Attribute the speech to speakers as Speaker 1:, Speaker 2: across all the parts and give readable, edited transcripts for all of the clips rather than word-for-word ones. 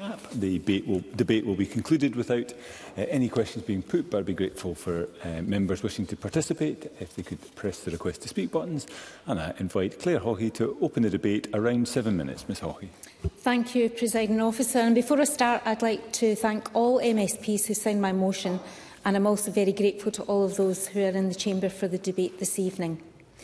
Speaker 1: cap. The debate will be concluded without any questions being put, but I'd be grateful for members wishing to participate if they could press the request to speak buttons. And I invite Claire Haughey to open the debate. Around 7 minutes. Ms Haughey.
Speaker 2: Thank you, Presiding Officer. And before I start, I'd like to thank all MSPs who signed my motion, and I'm also very grateful to all of those who are in the chamber for the debate this evening.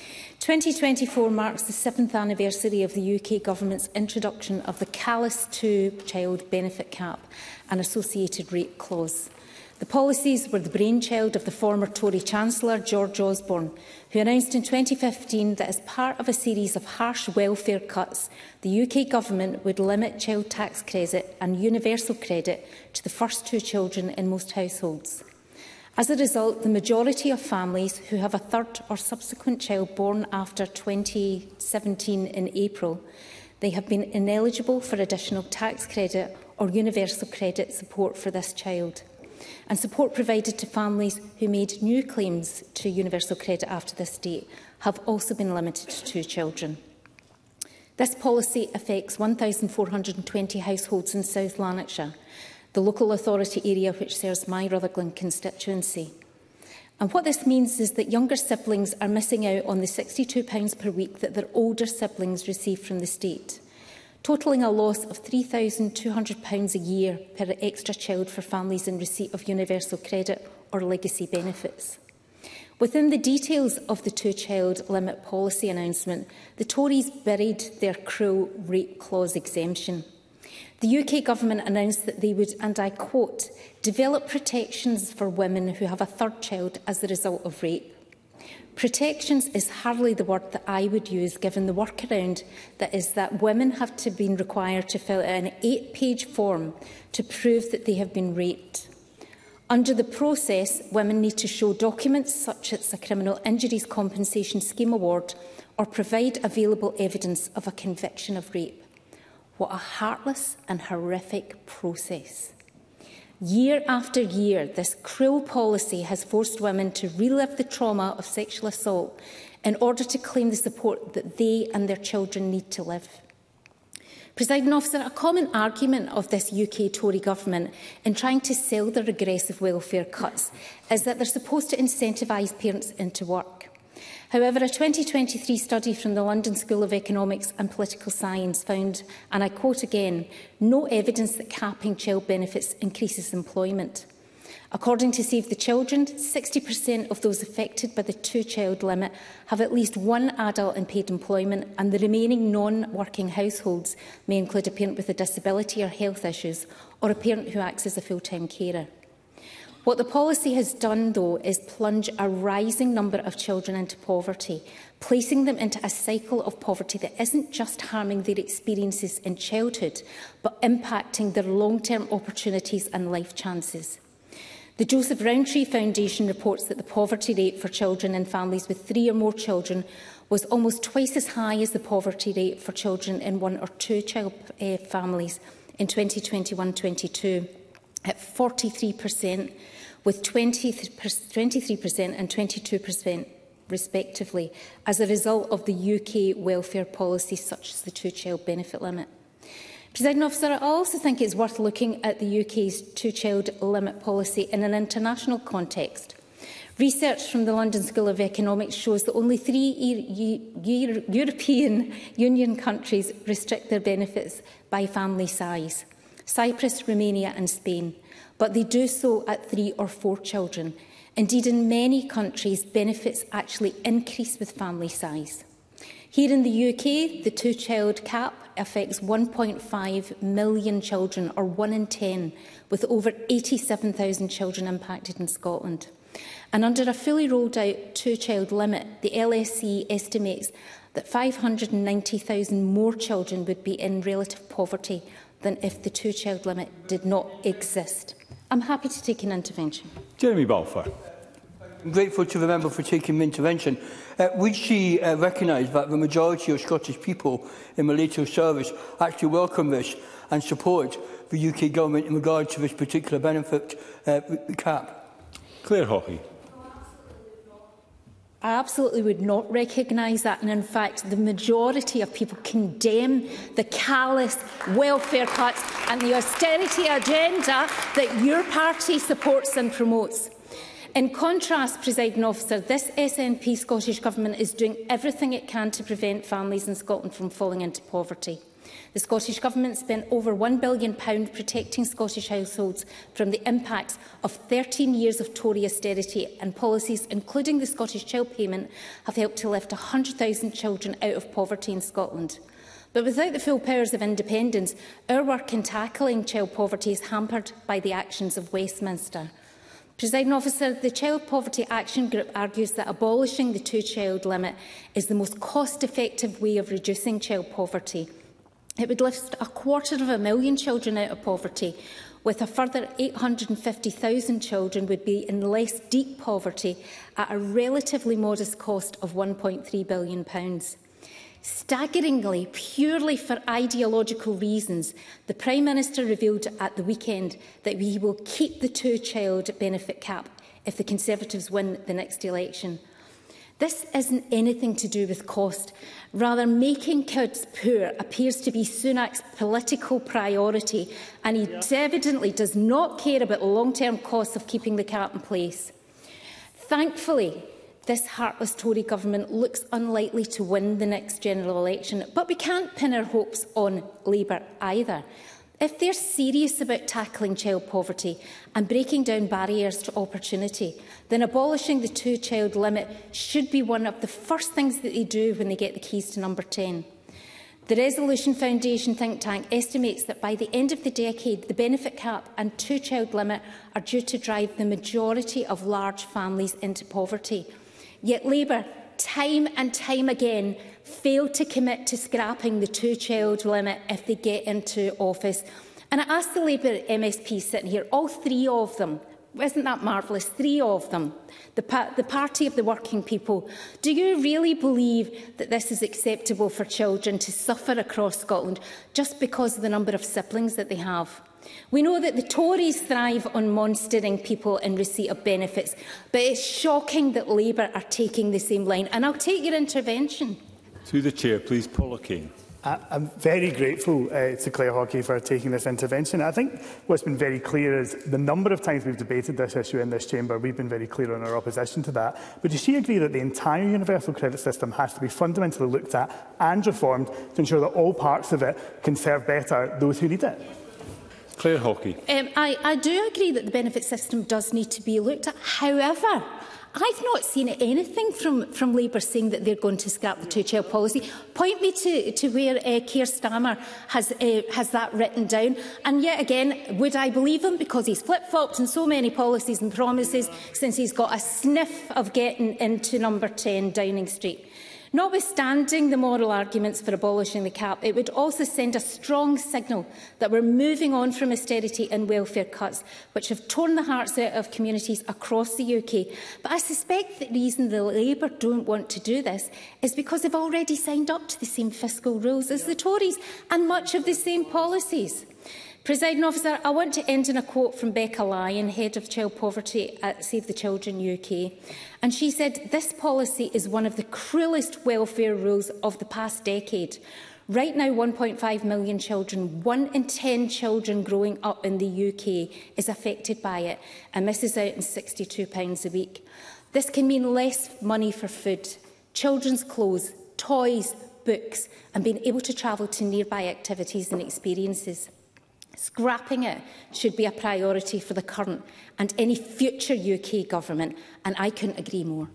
Speaker 2: 2024 marks the 7th anniversary of the UK Government's introduction of the callous two-child benefit cap and associated rape clause. The policies were the brainchild of the former Tory Chancellor, George Osborne, who announced in 2015 that as part of a series of harsh welfare cuts, the UK Government would limit child tax credit and universal credit to the first two children in most households. As a result, the majority of families who have a third or subsequent child born after 2017 in April, they have been ineligible for additional tax credit or universal credit support for this child. And support provided to families who made new claims to universal credit after this date have also been limited to two children. This policy affects 1,420 households in South Lanarkshire, the local authority area which serves my Rutherglen constituency. And what this means is that younger siblings are missing out on the £62 per week that their older siblings receive from the state, totalling a loss of £3,200 a year per extra child for families in receipt of universal credit or legacy benefits. Within the details of the two-child limit policy announcement, the Tories buried their cruel rape clause exemption. The UK Government announced that they would, and I quote, develop protections for women who have a third child as a result of rape. Protections is hardly the word that I would use, given the workaround that is that women have been required to fill out an 8-page form to prove that they have been raped. Under the process, women need to show documents such as a criminal injuries compensation scheme award or provide available evidence of a conviction of rape. What a heartless and horrific process. Year after year, this cruel policy has forced women to relive the trauma of sexual assault in order to claim the support that they and their children need to live. Presiding Officer, a common argument of this UK Tory government in trying to sell their regressive welfare cuts is that they're supposed to incentivise parents into work. However, a 2023 study from the London School of Economics and Political Science found, and I quote again, no evidence that capping child benefits increases employment. According to Save the Children, 60% of those affected by the two-child limit have at least one adult in paid employment, and the remaining non-working households may include a parent with a disability or health issues, or a parent who acts as a full-time carer. What the policy has done, though, is plunge a rising number of children into poverty, placing them into a cycle of poverty that isn't just harming their experiences in childhood, but impacting their long-term opportunities and life chances. The Joseph Rowntree Foundation reports that the poverty rate for children in families with 3 or more children was almost twice as high as the poverty rate for children in 1 or 2 child families in 2021-22, at 43%, with 23% and 22% respectively, as a result of the UK welfare policies such as the two-child benefit limit. Presiding Officer, I also think it's worth looking at the UK's two-child limit policy in an international context. Research from the London School of Economics shows that only 3 European Union countries restrict their benefits by family size: Cyprus, Romania and Spain. But they do so at 3 or 4 children. Indeed, in many countries, benefits actually increase with family size. Here in the UK, the two-child cap affects 1.5 million children, or 1 in 10, with over 87,000 children impacted in Scotland. And under a fully rolled-out two-child limit, the LSE estimates that 590,000 more children would be in relative poverty than if the two-child limit did not exist. I'm happy to take an intervention.
Speaker 1: Jeremy Balfour.
Speaker 3: I'm grateful to the member for taking my intervention. Would she recognise that the majority of Scottish people in military service actually welcome this and support the UK Government in regard to this particular benefit cap?
Speaker 1: Claire Haughey.
Speaker 2: I absolutely would not recognise that, and in fact the majority of people condemn the callous welfare cuts and the austerity agenda that your party supports and promotes. In contrast, Presiding Officer, this SNP Scottish Government is doing everything it can to prevent families in Scotland from falling into poverty. The Scottish Government spent over £1 billion protecting Scottish households from the impacts of 13 years of Tory austerity, and policies, including the Scottish Child Payment, have helped to lift 100,000 children out of poverty in Scotland. But without the full powers of independence, our work in tackling child poverty is hampered by the actions of Westminster. Presiding Officer, the Child Poverty Action Group argues that abolishing the two-child limit is the most cost-effective way of reducing child poverty. It would lift 250,000 children out of poverty, with a further 850,000 children would be in less deep poverty at a relatively modest cost of £1.3 billion. Staggeringly, purely for ideological reasons, the Prime Minister revealed at the weekend that he will keep the two-child benefit cap if the Conservatives win the next election. This isn't anything to do with cost. Rather, making kids poor appears to be Sunak's political priority, and he evidently does not care about the long-term costs of keeping the cap in place. Thankfully, this heartless Tory government looks unlikely to win the next general election, but we can't pin our hopes on Labour either. If they're serious about tackling child poverty and breaking down barriers to opportunity, then abolishing the two-child limit should be one of the first things that they do when they get the keys to number 10. The Resolution Foundation think tank estimates that by the end of the decade, the benefit cap and two-child limit are due to drive the majority of large families into poverty. Yet Labour, time and time again, failed to commit to scrapping the two-child limit if they get into office. And I asked the Labour MSPs sitting here, all three of them, isn't that marvellous, three of them, the party of the working people, do you really believe that this is acceptable for children to suffer across Scotland just because of the number of siblings that they have? We know that the Tories thrive on monstering people in receipt of benefits, but it's shocking that Labour are taking the same line. And I'll take your intervention.
Speaker 1: Through the Chair, please, Paul O'Kane.
Speaker 4: I'm very grateful to Claire Hawkey for taking this intervention. I think what's been very clear is the number of times we've debated this issue in this chamber, we've been very clear on our opposition to that. But does she agree that the entire universal credit system has to be fundamentally looked at and reformed to ensure that all parts of it can serve better those who need it?
Speaker 1: Claire Hawkey.
Speaker 2: I do agree that the benefit system does need to be looked at. However, I've not seen anything from Labour saying that they're going to scrap the two-child policy. Point me to where Keir Starmer has that written down. And yet again, would I believe him? Because he's flip-flopped on so many policies and promises since he's got a sniff of getting into number 10 Downing Street. Notwithstanding the moral arguments for abolishing the cap, it would also send a strong signal that we're moving on from austerity and welfare cuts, which have torn the hearts out of communities across the UK. But I suspect the reason the Labour don't want to do this is because they've already signed up to the same fiscal rules as the Tories and much of the same policies. Presiding Officer, I want to end on a quote from Becca Lyon, Head of Child Poverty at Save the Children UK. And she said, "This policy is one of the cruelest welfare rules of the past decade. Right now, 1.5 million children, 1 in 10 children growing up in the UK is affected by it and misses out on £62 a week. This can mean less money for food, children's clothes, toys, books, and being able to travel to nearby activities and experiences. Scrapping it should be a priority for the current and any future UK government, and I couldn't agree more."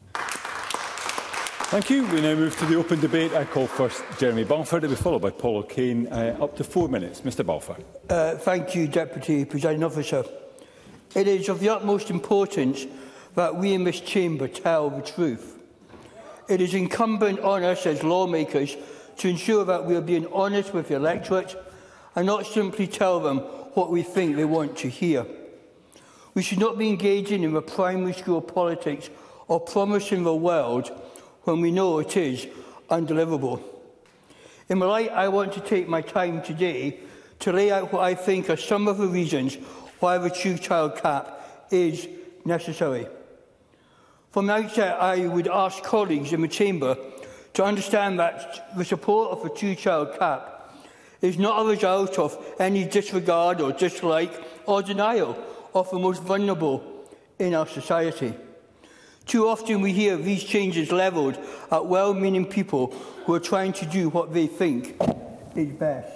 Speaker 1: Thank you. We now move to the open debate. I call first Jeremy Balfour, to be followed by Paul O'Kane. Up to 4 minutes. Mr Balfour.
Speaker 3: Thank you, Deputy Presiding Officer. It is of the utmost importance that we in this chamber tell the truth. It is incumbent on us as lawmakers to ensure that we are being honest with the electorate and not simply tell them what we think they want to hear. We should not be engaging in the primary school politics or promising the world when we know it is undeliverable. In my light, I want to take my time today to lay out what I think are some of the reasons why the two-child cap is necessary. From the outset, I would ask colleagues in the Chamber to understand that the support of a two-child cap is not a result of any disregard or dislike or denial of the most vulnerable in our society. Too often we hear these changes levelled at well-meaning people who are trying to do what they think is best.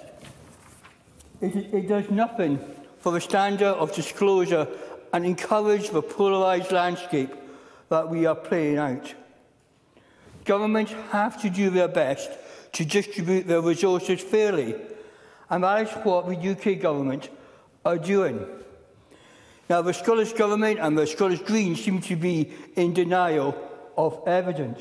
Speaker 3: It does nothing for the standard of disclosure and encourage the polarised landscape that we are playing out. Governments have to do their best to distribute their resources fairly, and that is what the UK Government are doing. Now, the Scottish Government and the Scottish Greens seem to be in denial of evidence.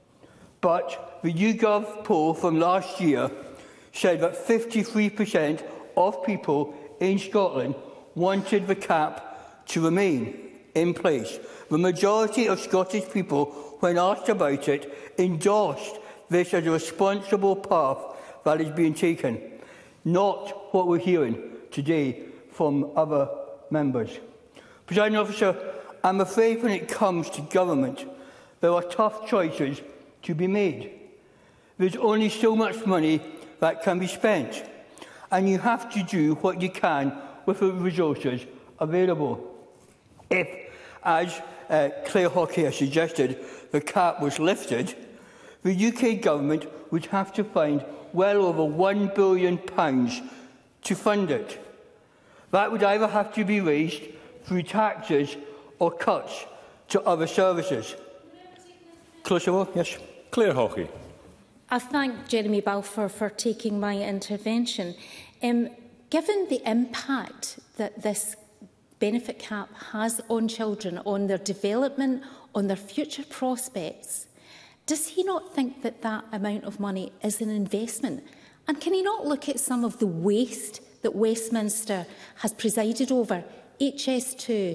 Speaker 3: But the YouGov poll from last year said that 53% of people in Scotland wanted the cap to remain in place. The majority of Scottish people, when asked about it, endorsed this as a responsible path that is being taken, not what we're hearing today from other members. Presiding Officer, I'm afraid when it comes to government, there are tough choices to be made. There's only so much money that can be spent, and you have to do what you can with the resources available. If, as Claire Hockey has suggested, the cap was lifted, the UK Government would have to find well over £1 billion to fund it. That would either have to be raised through taxes or cuts to other services. Closer, yes.
Speaker 1: Claire Hockey.
Speaker 2: I thank Jeremy Balfour for taking my intervention. Given the impact that this benefit cap has on children, on their development, on their future prospects, does he not think that that amount of money is an investment? And can he not look at some of the waste that Westminster has presided over? HS2,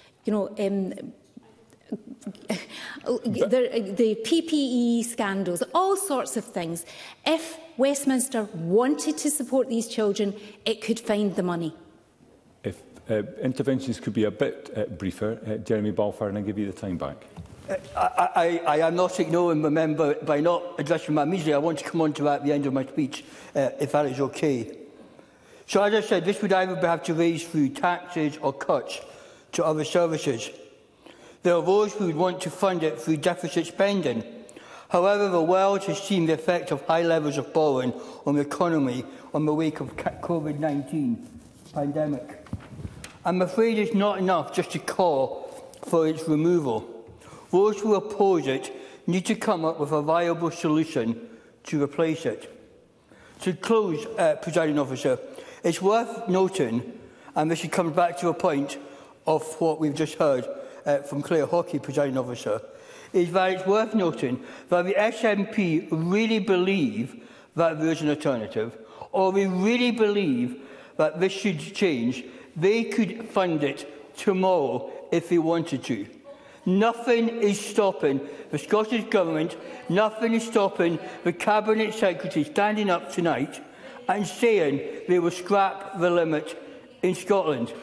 Speaker 2: the PPE scandals, all sorts of things. If Westminster wanted to support these children, it could find the money.
Speaker 1: If interventions could be a bit briefer, Jeremy Balfour, and I'll give you the time back.
Speaker 3: I am not ignoring the member by not addressing my immediately. I want to come on to that at the end of my speech, if that is okay. So, as I said, this would either have to raise through taxes or cuts to other services. There are those who would want to fund it through deficit spending. However, the world has seen the effect of high levels of borrowing on the economy on the wake of COVID-19 pandemic. I'm afraid it's not enough just to call for its removal. Those who oppose it need to come up with a viable solution to replace it. To close, Presiding Officer, it's worth noting, and this comes back to a point of what we've just heard from Claire Hockey, Presiding Officer, is that it's worth noting that the SNP really believe that there is an alternative, or they really believe that this should change. They could fund it tomorrow if they wanted to. Nothing is stopping the Scottish Government, nothing is stopping the Cabinet Secretary standing up tonight and saying they will scrap the limit in Scotland.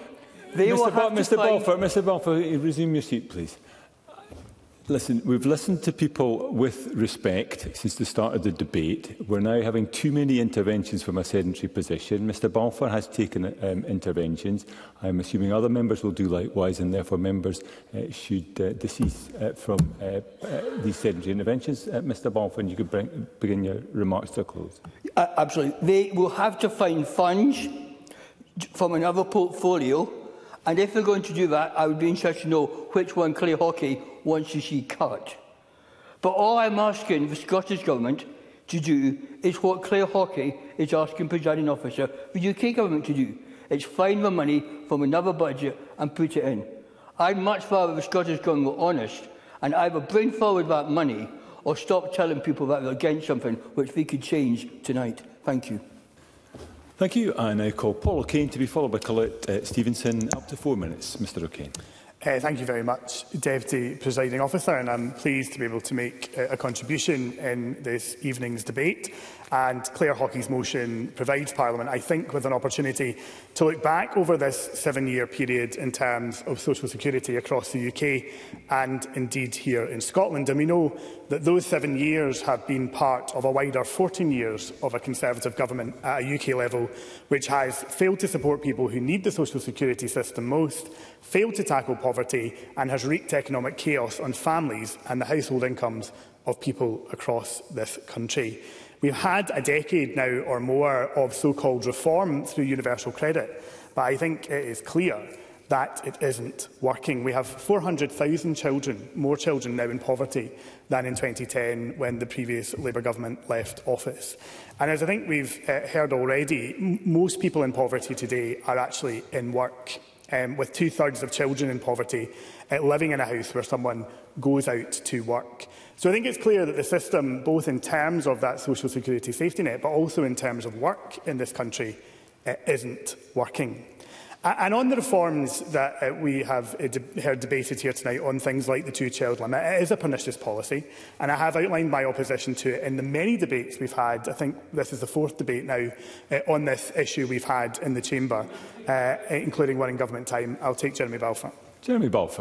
Speaker 1: Mr Balfour, resume your seat, please. Listen, we've listened to people with respect since the start of the debate. We're now having too many interventions from a sedentary position. Mr Balfour has taken interventions. I'm assuming other members will do likewise, and therefore members should decease from these sedentary interventions. Mr Balfour, you could begin your remarks to a close.
Speaker 3: Absolutely. They will have to find funds from another portfolio, and if they're going to do that, I would be interested to know which one Claire Hockey wants to see cut. But all I'm asking the Scottish Government to do is what Claire Hockey is asking Presiding Officer the UK Government to do. It's find the money from another budget and put it in. I'd much rather the Scottish Government were honest and either bring forward that money or stop telling people that they're against something which they could change tonight. Thank you.
Speaker 1: Thank you. I now call Paul O'Kane to be followed by Colette Stevenson. Up to 4 minutes. Mr O'Kane.
Speaker 4: Thank you very much, Deputy Presiding Officer, and I'm pleased to be able to make a contribution in this evening's debate. And Claire Hockey's motion provides Parliament, I think, with an opportunity to look back over this 7-year period in terms of social security across the UK and indeed here in Scotland. And we know that those 7 years have been part of a wider 14 years of a Conservative government at a UK level, which has failed to support people who need the social security system most, failed to tackle poverty and has wreaked economic chaos on families and the household incomes of people across this country. We've had a decade now or more of so-called reform through universal credit, but I think it is clear that it isn't working. We have 400,000 children, more children now in poverty than in 2010 when the previous Labour government left office. And as I think we've heard already, most people in poverty today are actually in work, with 2/3 of children in poverty living in a house where someone goes out to work. So I think it's clear that the system, both in terms of that social security safety net, but also in terms of work in this country, isn't working. And on the reforms that we have heard debated here tonight on things like the 2-child limit, it is a pernicious policy, and I have outlined my opposition to it in the many debates we've had. I think this is the 4th debate now on this issue we've had in the Chamber, including one in government time. I'll take Jeremy Balfour.
Speaker 1: Jeremy Balfour.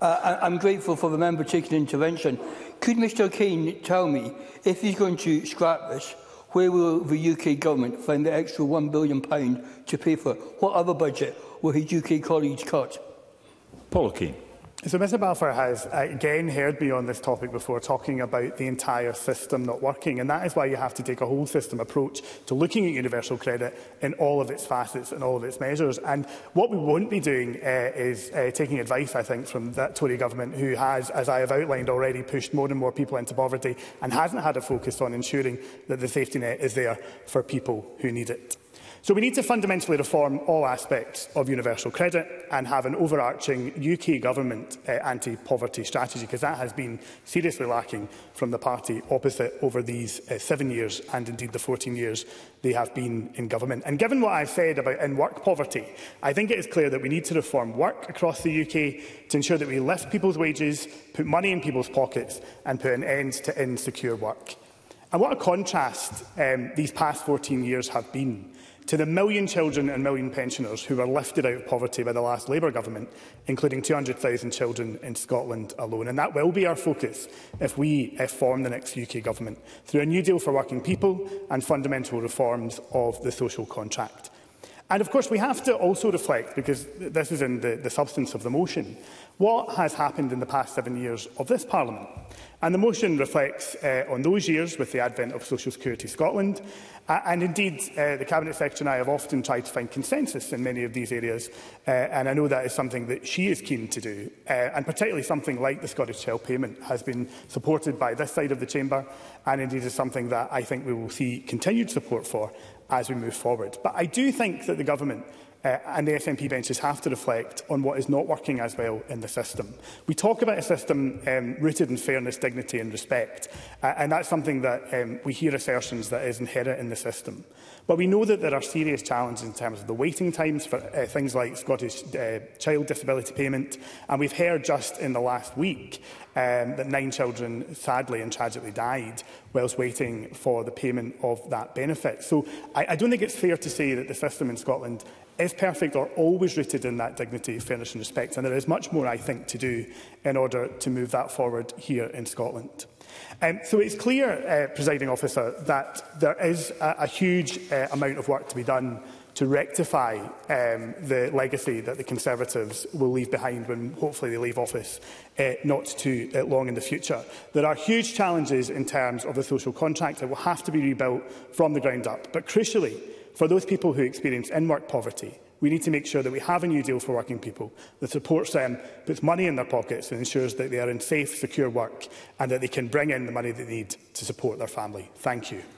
Speaker 3: I'm grateful for the member taking intervention. Could Mr O'Kane tell me, if he's going to scrap this, where will the UK government find the extra £1 billion to pay for it? What other budget will his UK colleagues cut?
Speaker 1: Paul O'Kane.
Speaker 4: So Mr Balfour has again heard me on this topic before, talking about the entire system not working, and that is why you have to take a whole system approach to looking at universal credit in all of its facets and all of its measures. And what we won't be doing is taking advice, I think, from that Tory government who has, as I have outlined already, pushed more and more people into poverty and hasn't had a focus on ensuring that the safety net is there for people who need it. So we need to fundamentally reform all aspects of universal credit and have an overarching UK government anti-poverty strategy, because that has been seriously lacking from the party opposite over these 7 years and indeed the 14 years they have been in government. And given what I've said about in-work poverty, I think it is clear that we need to reform work across the UK to ensure that we lift people's wages, put money in people's pockets and put an end to insecure work. And what a contrast these past 14 years have been to the million children and million pensioners who were lifted out of poverty by the last Labour government, including 200,000 children in Scotland alone. And that will be our focus if we form the next UK government, through a new deal for working people and fundamental reforms of the social contract. And of course we have to also reflect, because this is in the substance of the motion, what has happened in the past 7 years of this Parliament. And the motion reflects on those years with the advent of Social Security Scotland. And indeed, the Cabinet Secretary and I have often tried to find consensus in many of these areas. And I know that is something that she is keen to do. And particularly something like the Scottish Child Payment has been supported by this side of the Chamber. And indeed is something that I think we will see continued support for as we move forward. But I do think that the Government and the SNP benches have to reflect on what is not working as well in the system. We talk about a system rooted in fairness, dignity and respect, and that's something that we hear assertions that is inherent in the system. But we know that there are serious challenges in terms of the waiting times for things like Scottish Child Disability Payment, and we've heard just in the last week that 9 children sadly and tragically died whilst waiting for the payment of that benefit. So I don't think it's fair to say that the system in Scotland is perfect or always rooted in that dignity, fairness and respect, and there is much more, I think, to do in order to move that forward here in Scotland. So it's clear, Presiding Officer, that there is a huge amount of work to be done to rectify the legacy that the Conservatives will leave behind when hopefully they leave office not too long in the future. There are huge challenges in terms of the social contract that will have to be rebuilt from the ground up, but crucially, for those people who experience in-work poverty, we need to make sure that we have a new deal for working people that supports them, puts money in their pockets and ensures that they are in safe, secure work and that they can bring in the money they need to support their family. Thank you.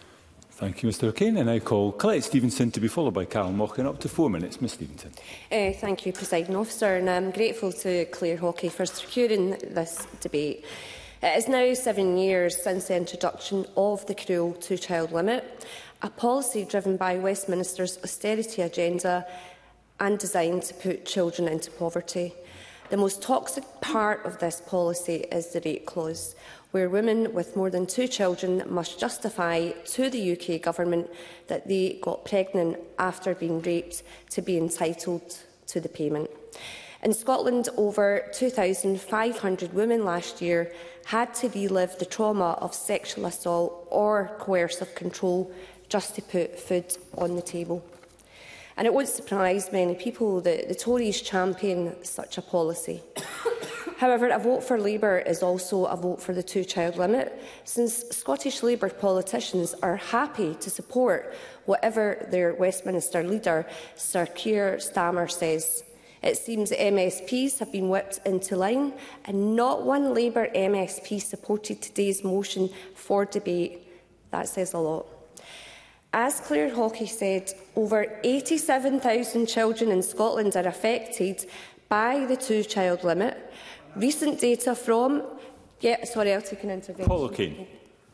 Speaker 1: Thank you, Mr O'Kane. And I call Colette Stevenson to be followed by Callum Mochan. Up to 4 minutes. Ms Stevenson.
Speaker 5: Thank you, Presiding Officer, and I'm grateful to Claire Hockey for securing this debate. It is now 7 years since the introduction of the cruel 2-child limit, a policy driven by Westminster's austerity agenda and designed to put children into poverty. The most toxic part of this policy is the rape clause, where women with more than 2 children must justify to the UK Government that they got pregnant after being raped to be entitled to the payment. In Scotland, over 2,500 women last year had to relive the trauma of sexual assault or coercive control just to put food on the table. And it won't surprise many people that the Tories champion such a policy. However, a vote for Labour is also a vote for the 2-child limit, since Scottish Labour politicians are happy to support whatever their Westminster leader, Sir Keir Starmer, says. It seems that MSPs have been whipped into line, and not one Labour MSP supported today's motion for debate. That says a lot. As Claire Hawkey said, over 87,000 children in Scotland are affected by the 2-child limit. Recent data from... I'll take an intervention.
Speaker 1: Paul O'Kane.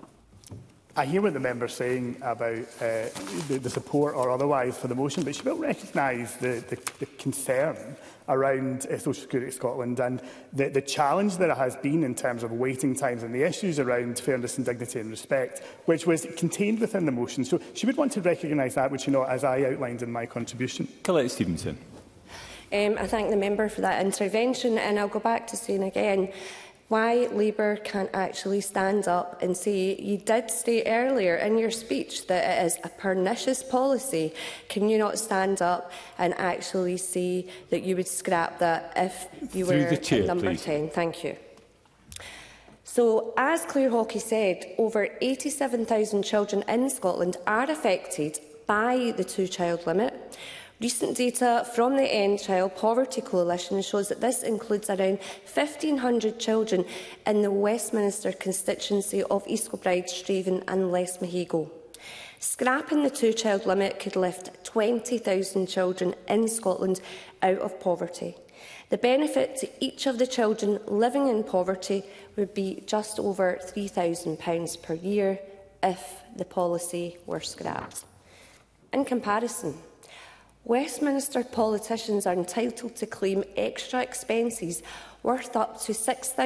Speaker 4: I hear what the member is saying about the support or otherwise for the motion, but she will recognise the concern around Social Security Scotland and the challenge that it has been in terms of waiting times and the issues around fairness and dignity and respect, which was contained within the motion. So she would want to recognise that, would she not, as I outlined in my contribution?
Speaker 1: Colette Stevenson.
Speaker 5: I thank the member for that intervention, and I'll go back to saying again why Labour can't actually stand up and say, you did state earlier in your speech that it is a pernicious policy. Can you not stand up and actually say that you would scrap that if you were in number 10? Thank you. So, as Claire Hawkey said, over 87,000 children in Scotland are affected by the 2-child limit. Recent data from the End Child Poverty Coalition shows that this includes around 1,500 children in the Westminster constituency of East Kilbride, Straven and Lesmahago. Scrapping the 2-child limit could lift 20,000 children in Scotland out of poverty. The benefit to each of the children living in poverty would be just over £3,000 per year if the policy were scrapped. In comparison, Westminster politicians are entitled to claim extra expenses worth up to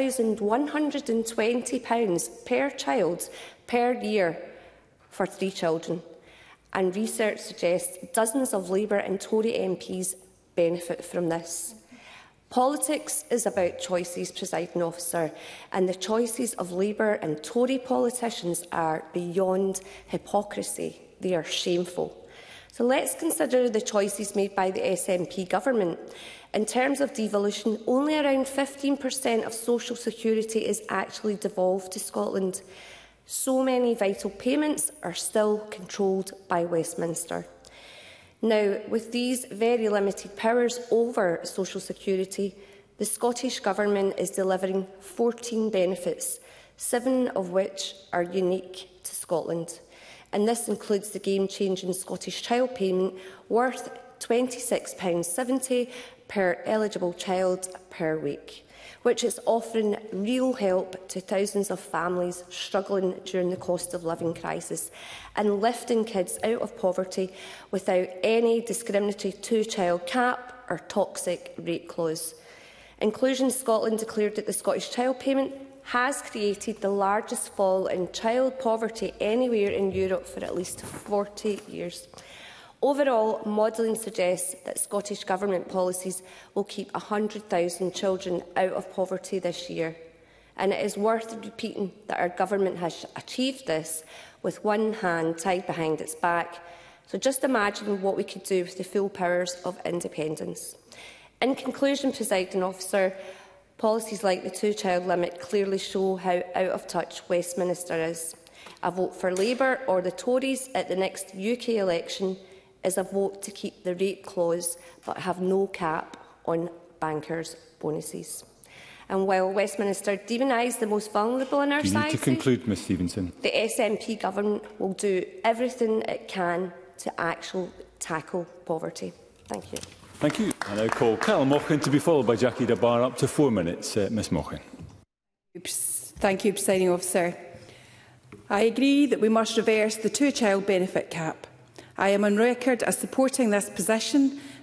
Speaker 5: £6,120 per child per year for 3 children, and research suggests dozens of Labour and Tory MPs benefit from this. Politics is about choices, Presiding Officer, and the choices of Labour and Tory politicians are beyond hypocrisy. They are shameful. So let's consider the choices made by the SNP government. In terms of devolution, only around 15% of social security is actually devolved to Scotland. So many vital payments are still controlled by Westminster. Now, with these very limited powers over social security, the Scottish Government is delivering 14 benefits, 7 of which are unique to Scotland. And this includes the game-changing Scottish Child Payment worth £26.70 per eligible child per week, which is offering real help to thousands of families struggling during the cost of living crisis and lifting kids out of poverty without any discriminatory 2-child cap or toxic rate clause. Inclusion Scotland declared that the Scottish Child Payment has created the largest fall in child poverty anywhere in Europe for at least 40 years. Overall, modelling suggests that Scottish Government policies will keep 100,000 children out of poverty this year. And it is worth repeating that our Government has achieved this with one hand tied behind its back. So just imagine what we could do with the full powers of independence. In conclusion, Presiding Officer, policies like the 2-child limit clearly show how out of touch Westminster is. A vote for Labour or the Tories at the next UK election is a vote to keep the rate clause but have no cap on bankers' bonuses. And while Westminster demonise the most vulnerable in our society,
Speaker 1: you need to conclude, Ms Stevenson.
Speaker 5: The SNP government will do everything it can to actually tackle poverty. Thank you.
Speaker 1: Thank you. I now call Carol Mochan to be followed by Jackie Dabar. Up to 4 minutes. Ms Mochan.
Speaker 6: Thank you, Presiding Officer. I agree that we must reverse the 2-child benefit cap. I am on record as supporting this position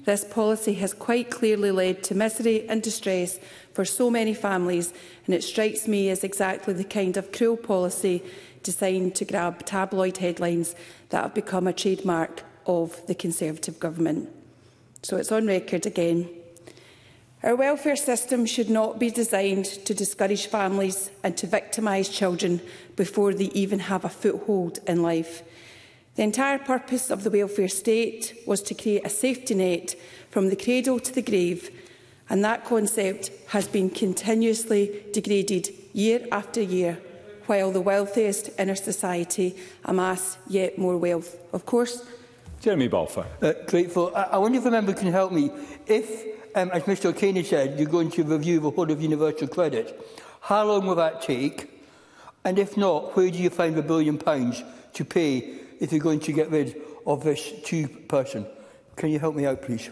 Speaker 6: This policy has quite clearly led to misery and distress for so many families, and it strikes me as exactly the kind of cruel policy designed to grab tabloid headlines that have become a trademark of the Conservative government. So it's on record again. Our welfare system should not be designed to discourage families and to victimise children before they even have a foothold in life. The entire purpose of the welfare state was to create a safety net from the cradle to the grave, and that concept has been continuously degraded year after year, while the wealthiest in our society amass yet more wealth. Of course,
Speaker 1: Jeremy Balfour.
Speaker 3: Grateful. I wonder if a member can help me. If, as Mr O'Kane said, you're going to review the whole of universal credit, how long will that take? And if not, where do you find the £1 billion to pay if you're going to get rid of this two-person? Can you help me out, please?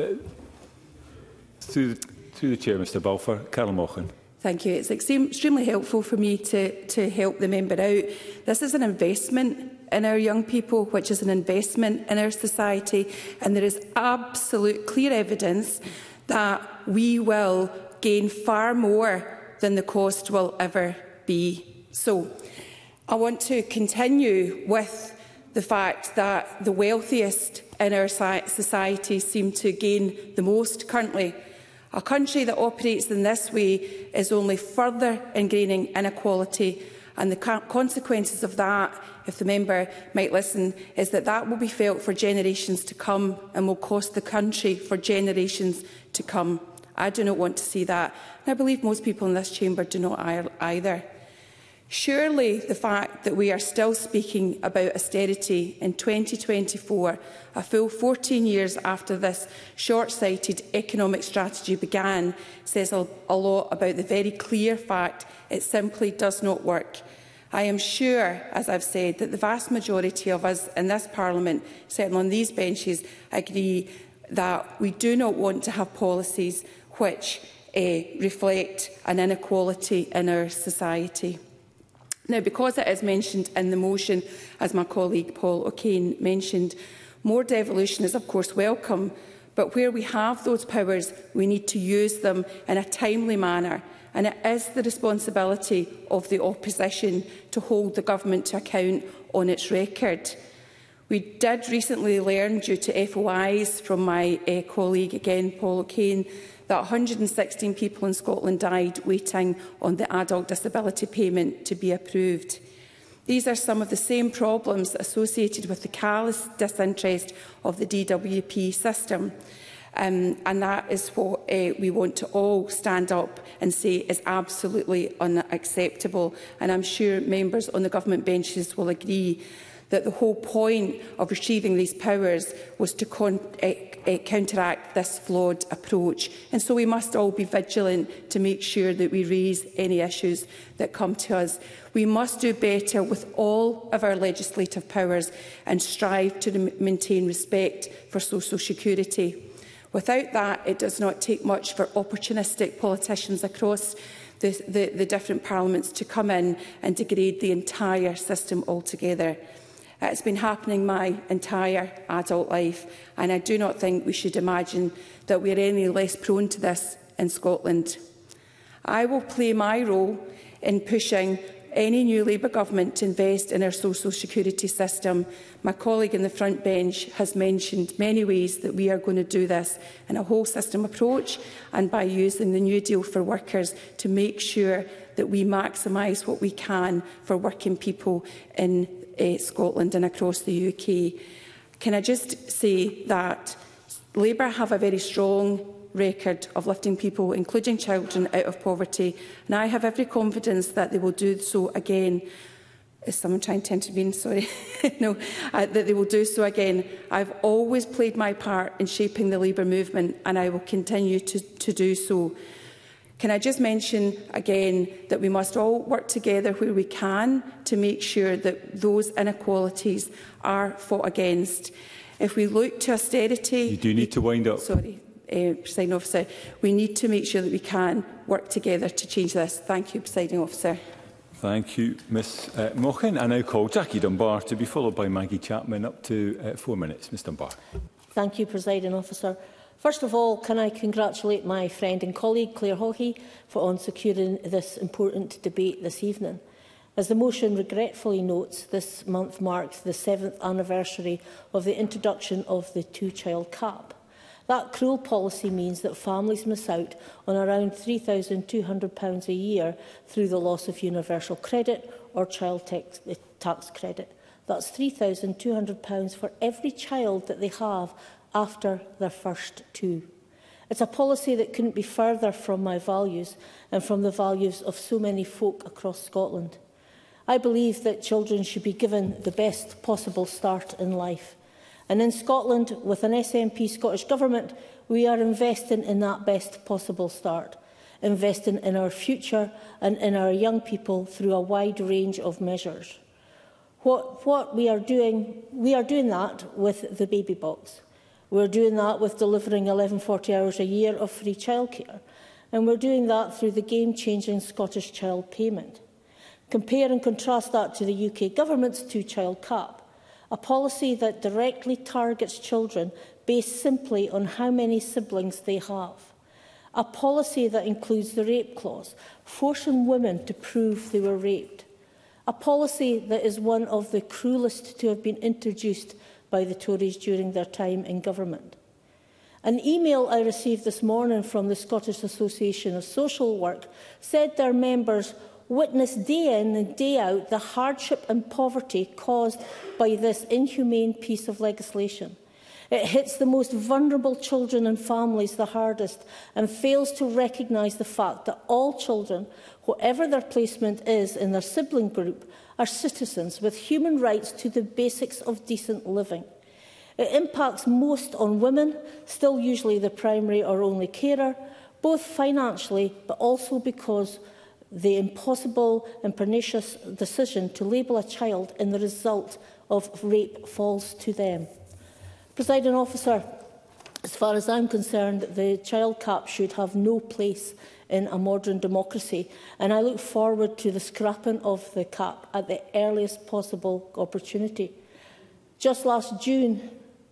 Speaker 1: Through the Chair, Mr Balfour. Carol Mochan.
Speaker 6: Thank you. It's extremely helpful for me to help the member out. This is an investment in our young people, which is an investment in our society, and there is absolute clear evidence that we will gain far more than the cost will ever be. So I want to continue with the fact that the wealthiest in our society seem to gain the most currently. A country that operates in this way is only further ingraining inequality, and the consequences of that, if the member might listen, is that that will be felt for generations to come and will cost the country for generations to come. I do not want to see that, and I believe most people in this chamber do not either. Surely the fact that we are still speaking about austerity in 2024, a full 14 years after this short-sighted economic strategy began, says a lot about the very clear fact it simply does not work. I am sure, as I've said, that the vast majority of us in this Parliament, certainly on these benches, agree that we do not want to have policies which reflect an inequality in our society. Now, because it is mentioned in the motion, as my colleague Paul O'Kane mentioned, more devolution is of course welcome, but where we have those powers, we need to use them in a timely manner, and it is the responsibility of the opposition to hold the government to account on its record. We did recently learn, due to FOIs from my colleague again, Paul O'Kane, that 116 people in Scotland died waiting on the adult disability payment to be approved. These are some of the same problems associated with the callous disinterest of the DWP system. And that is what we want to all stand up and say is absolutely unacceptable. And I'm sure members on the government benches will agree that the whole point of retrieving these powers was to counteract this flawed approach. And so we must all be vigilant to make sure that we raise any issues that come to us. We must do better with all of our legislative powers and strive to maintain respect for social security. Without that, it does not take much for opportunistic politicians across the different parliaments to come in and degrade the entire system altogether. It's been happening my entire adult life, and I do not think we should imagine that we are any less prone to this in Scotland. I will play my role in pushing any new Labour government to invest in our social security system. My colleague in the front bench has mentioned many ways that we are going to do this in a whole system approach, and by using the New Deal for Workers to make sure that we maximise what we can for working people in Scotland and across the UK. Can I just say that Labour have a very strong record of lifting people, including children, out of poverty, and I have every confidence that they will do so again. Is someone trying to intervene? Sorry. No, that they will do so again. I've always played my part in shaping the Labour movement, and I will continue to do so. Can I just mention again that we must all work together where we can to make sure that those inequalities are fought against. If we look to austerity... You
Speaker 1: do need to wind up.
Speaker 6: Sorry, Presiding Officer. We need to make sure that we can work together to change this. Thank you, Presiding Officer.
Speaker 1: Thank you, Ms Mochan. I now call Jackie Dunbar to be followed by Maggie Chapman. Up to 4 minutes. Ms Dunbar.
Speaker 7: Thank you, Presiding Officer. First of all, can I congratulate my friend and colleague Claire Haughey on securing this important debate this evening. As the motion regretfully notes, this month marks the 7th anniversary of the introduction of the two-child cap. That cruel policy means that families miss out on around £3,200 a year through the loss of universal credit or child tax credit. That's £3,200 for every child that they have after their first two. It's a policy that couldn't be further from my values and from the values of so many folk across Scotland. I believe that children should be given the best possible start in life. And in Scotland, with an SNP Scottish Government, we are investing in that best possible start, investing in our future and in our young people through a wide range of measures. What we are doing that with the baby box. We're doing that with delivering 1140 hours a year of free childcare. And we're doing that through the game-changing Scottish Child Payment. Compare and contrast that to the UK Government's two-child cap, a policy that directly targets children based simply on how many siblings they have. A policy that includes the rape clause, forcing women to prove they were raped. A policy that is one of the cruelest to have been introduced by the Tories during their time in government. An email I received this morning from the Scottish Association of Social Work said their members witness day in and day out the hardship and poverty caused by this inhumane piece of legislation. It hits the most vulnerable children and families the hardest and fails to recognise the fact that all children, whatever their placement is in their sibling group, are citizens with human rights to the basics of decent living. It impacts most on women, still usually the primary or only carer, both financially but also because the impossible and pernicious decision to label a child in the result of rape falls to them. Presiding Officer, as far as I'm concerned, the child cap should have no place in a modern democracy, and I look forward to the scrapping of the cap at the earliest possible opportunity. Just last June,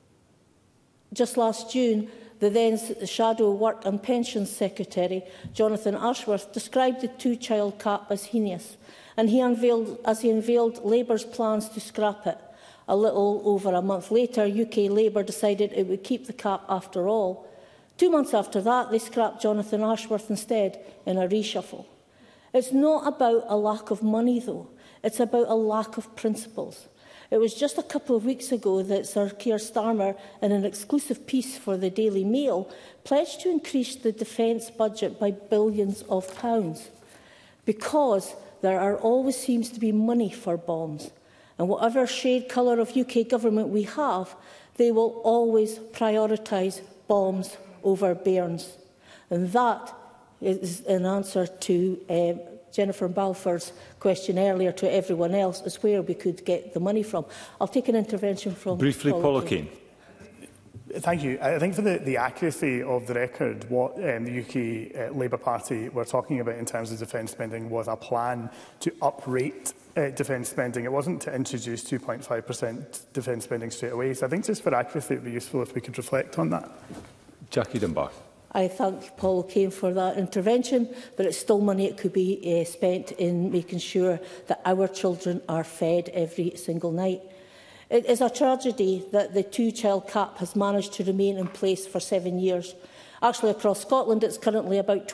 Speaker 7: the then Shadow Work and Pensions Secretary, Jonathan Ashworth, described the two-child cap as heinous, and he unveiled Labour's plans to scrap it. A little over a month later, UK Labour decided it would keep the cap after all. 2 months after that, they scrapped Jonathan Ashworth instead in a reshuffle. It's not about a lack of money, though. It's about a lack of principles. It was just a couple of weeks ago that Sir Keir Starmer, in an exclusive piece for the Daily Mail, pledged to increase the defence budget by billions of pounds, because there always seems to be money for bombs. And whatever shade colour of UK government we have, they will always prioritise bombs over bairns. And that is an answer to Jennifer Balfour's question earlier to everyone else, is where we could get the money from. I'll take an intervention from... Briefly, Paul O'Kane.
Speaker 4: Thank you. I think for the accuracy of the record, what the UK Labour Party were talking about in terms of defence spending was a plan to uprate defence spending. It wasn't to introduce 2.5% defence spending straight away. So I think just for accuracy, it would be useful if we could reflect on that.
Speaker 1: Jackie Dunbar.
Speaker 7: I thank Paul O'Kane for that intervention, but it's still money it could be spent in making sure that our children are fed every single night. It is a tragedy that the two-child cap has managed to remain in place for 7 years. Actually, across Scotland, it's currently about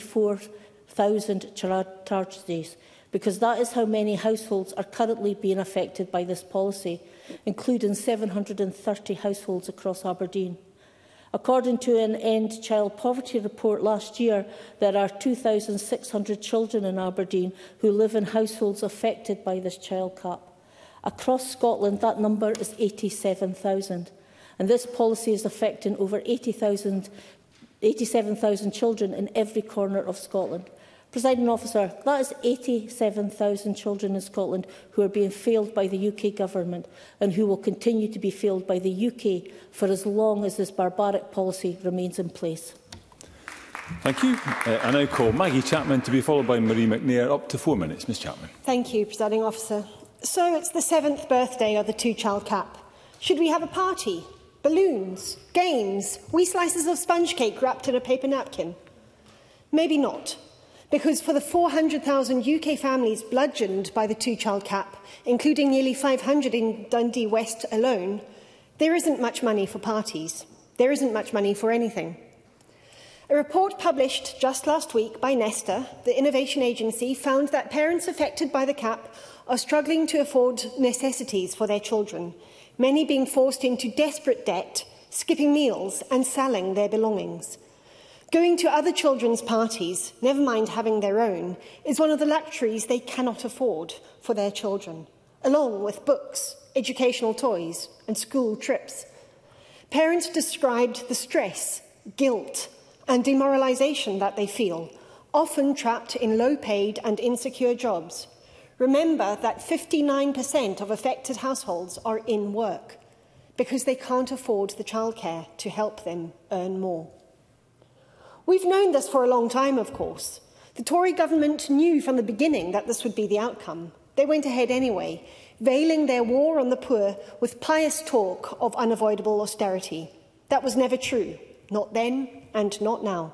Speaker 7: 24,000 tragedies, because that is how many households are currently being affected by this policy, including 730 households across Aberdeen. According to an End Child Poverty report last year, there are 2,600 children in Aberdeen who live in households affected by this child cap. Across Scotland, that number is 87,000, and this policy is affecting over 87,000 children in every corner of Scotland. Presiding Officer, that is 87,000 children in Scotland who are being failed by the UK Government and who will continue to be failed by the UK for as long as this barbaric policy remains in place.
Speaker 1: Thank you. I now call Maggie Chapman to be followed by Marie McNair. Up to 4 minutes. Ms Chapman.
Speaker 8: Thank you, Presiding Officer. So it's the 7th birthday of the two-child cap. Should we have a party? balloons, games, wee slices of sponge cake wrapped in a paper napkin? Maybe not, because for the 400,000 UK families bludgeoned by the two-child cap, including nearly 500 in Dundee West alone, there isn't much money for parties. There isn't much money for anything. A report published just last week by Nesta, the innovation agency, found that parents affected by the cap are struggling to afford necessities for their children, many being forced into desperate debt, skipping meals and selling their belongings. Going to other children's parties, never mind having their own, is one of the luxuries they cannot afford for their children, along with books, educational toys and school trips. Parents described the stress, guilt and demoralisation that they feel, often trapped in low-paid and insecure jobs. Remember that 59% of affected households are in work because they can't afford the childcare to help them earn more. We've known this for a long time, of course. The Tory government knew from the beginning that this would be the outcome. They went ahead anyway, veiling their war on the poor with pious talk of unavoidable austerity. That was never true, not then and not now.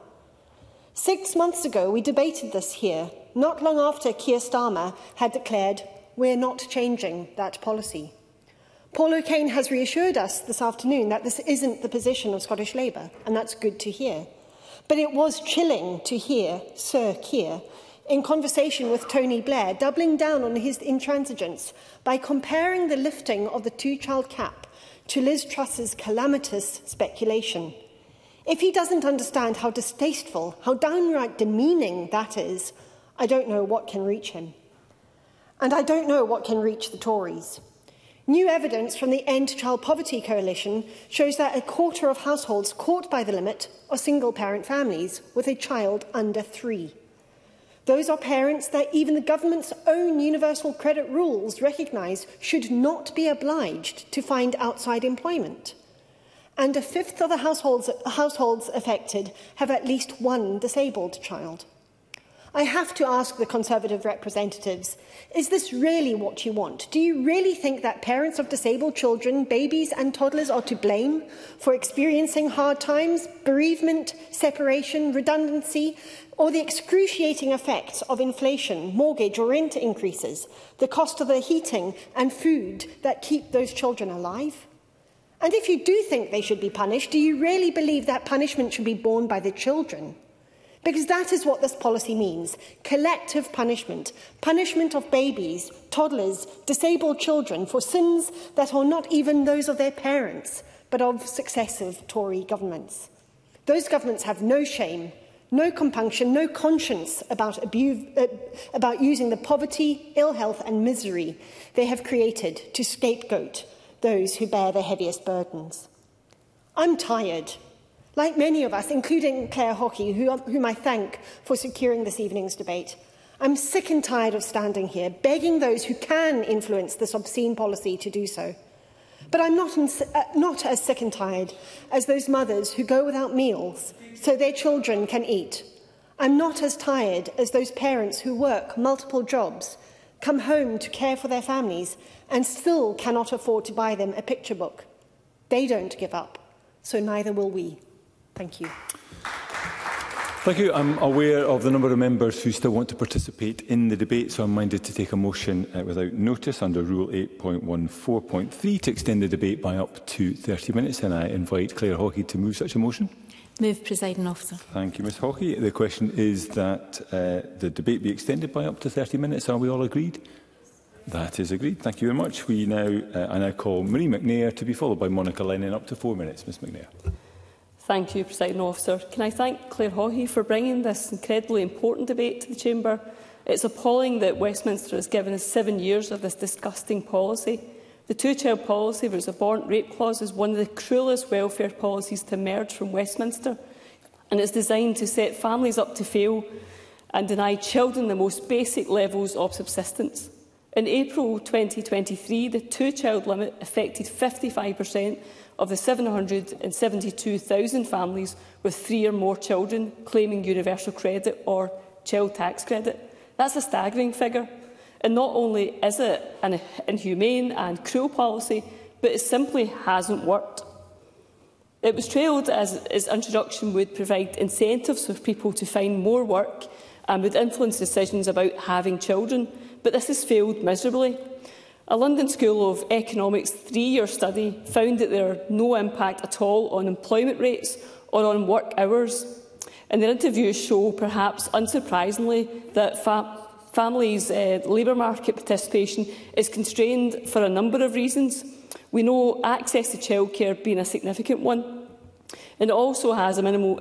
Speaker 8: 6 months ago, we debated this here, not long after Keir Starmer had declared, "We're not changing that policy." Paul O'Kane has reassured us this afternoon that this isn't the position of Scottish Labour, and that's good to hear. But it was chilling to hear Sir Keir, in conversation with Tony Blair, doubling down on his intransigence by comparing the lifting of the two-child cap to Liz Truss's calamitous speculation. If he doesn't understand how distasteful, how downright demeaning that is, I don't know what can reach him. And I don't know what can reach the Tories. New evidence from the End Child Poverty Coalition shows that a quarter of households caught by the limit are single-parent families with a child under 3. Those are parents that even the government's own universal credit rules recognise should not be obliged to find outside employment. And a fifth of the households affected have at least one disabled child. I have to ask the Conservative representatives, is this really what you want? Do you really think that parents of disabled children, babies and toddlers are to blame for experiencing hard times, bereavement, separation, redundancy, or the excruciating effects of inflation, mortgage or rent increases, the cost of the heating and food that keep those children alive? And if you do think they should be punished, do you really believe that punishment should be borne by the children? Because that is what this policy means. Collective punishment. Punishment of babies, toddlers, disabled children for sins that are not even those of their parents, but of successive Tory governments. Those governments have no shame, no compunction, no conscience about using the poverty, ill health and misery they have created to scapegoat those who bear the heaviest burdens. I'm tired. Like many of us, including Claire Hockey, whom I thank for securing this evening's debate, I'm sick and tired of standing here, begging those who can influence this obscene policy to do so. But I'm not as sick and tired as those mothers who go without meals so their children can eat. I'm not as tired as those parents who work multiple jobs, come home to care for their families, and still cannot afford to buy them a picture book. They don't give up, so neither will we. Thank you.
Speaker 1: Thank you. I'm aware of the number of members who still want to participate in the debate, so I'm minded to take a motion without notice under Rule 8.14.3 to extend the debate by up to 30 minutes, and I invite Claire Hockey to move such a motion.
Speaker 2: Move, Presiding Officer.
Speaker 1: Thank you, Ms Hockey. The question is that the debate be extended by up to 30 minutes. Are we all agreed? That is agreed. Thank you very much. I now call Marie McNair to be followed by Monica Lennon. Up to 4 minutes. Ms McNair.
Speaker 9: Thank you, Presiding Officer. Can I thank Claire Hockey for bringing this incredibly important debate to the Chamber? It's appalling that Westminster has given us 7 years of this disgusting policy. The two-child policy, with its abhorrent rape clause, is one of the cruelest welfare policies to emerge from Westminster, and it's designed to set families up to fail and deny children the most basic levels of subsistence. In April 2023, the two-child limit affected 55% of the 772,000 families with 3 or more children claiming universal credit or child tax credit. That's a staggering figure. And not only is it an inhumane and cruel policy, but it simply hasn't worked. It was trailed as its introduction would provide incentives for people to find more work and would influence decisions about having children, but this has failed miserably. A London School of Economics 3-year study found that there are no impact at all on employment rates or on work hours. And their interviews show, perhaps unsurprisingly, that families' labour market participation is constrained for a number of reasons. We know access to childcare being a significant one. And it also has a minimal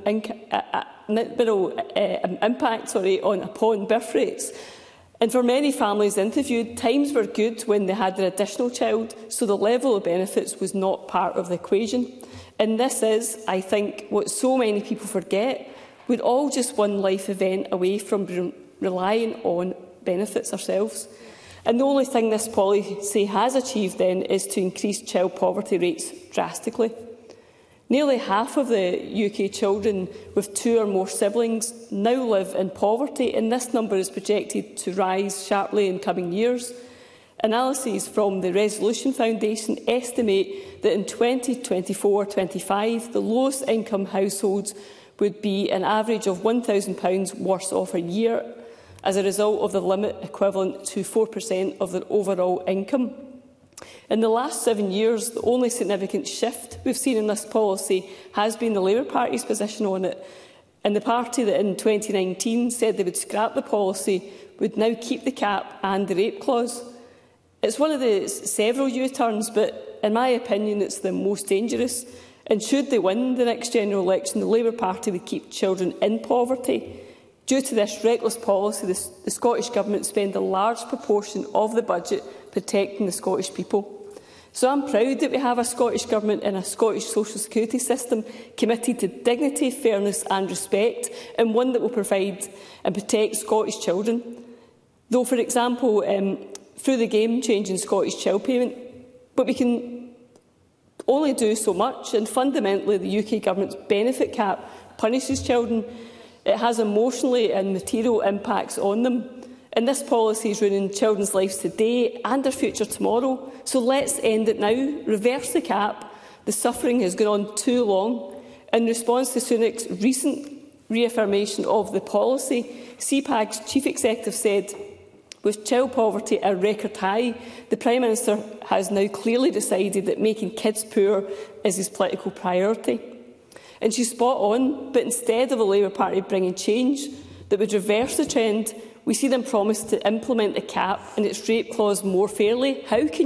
Speaker 9: impact upon birth rates. And for many families interviewed, times were good when they had their additional child, so the level of benefits was not part of the equation. And this is, I think, what so many people forget. We're all just one life event away from relying on benefits ourselves. And the only thing this policy has achieved then is to increase child poverty rates drastically. Nearly half of the UK children with 2 or more siblings now live in poverty, and this number is projected to rise sharply in coming years. Analyses from the Resolution Foundation estimate that in 2024-25, the lowest income households would be an average of £1,000 worse off a year as a result of the limit equivalent to 4% of their overall income. In the last 7 years, the only significant shift we've seen in this policy has been the Labour Party's position on it. And the party that in 2019 said they would scrap the policy would now keep the cap and the rape clause. It's one of the several U-turns, but in my opinion it's the most dangerous. And should they win the next general election, the Labour Party would keep children in poverty. Due to this reckless policy, the Scottish Government spend a large proportion of the budget protecting the Scottish people. So I'm proud that we have a Scottish Government and a Scottish social security system committed to dignity, fairness and respect, and one that will provide and protect Scottish children. Though, for example, through the game-changing Scottish Child Payment, but we can only do so much, and fundamentally the UK Government's benefit cap punishes children. It has emotionally and material impacts on them. And this policy is ruining children's lives today and their future tomorrow. So let's end it now. Reverse the cap. The suffering has gone on too long. In response to Sunak's recent reaffirmation of the policy, CPAG's chief executive said, with child poverty at a record high, the Prime Minister has now clearly decided that making kids poor is his political priority. And she's spot on, but instead of the Labour Party bringing change that would reverse the trend, we see them promise to implement the cap and its rape clause more fairly. How can